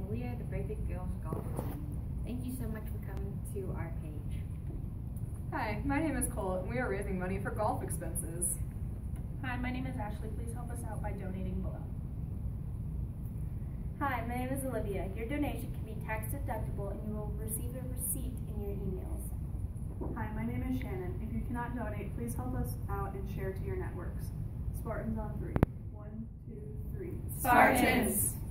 and we are the Braithwaite Girls Golf Team. Thank you so much for coming to our page. Hi, my name is Cole, and we are raising money for golf expenses. Hi, my name is Ashley. Please help us out by donating below. Hi, my name is Olivia. Your donation can be tax deductible and you will receive a receipt in your emails. Hi, my name is Shannon. If you cannot donate, please help us out and share to your networks. Spartans on 3. 1, 2, 3. Spartans!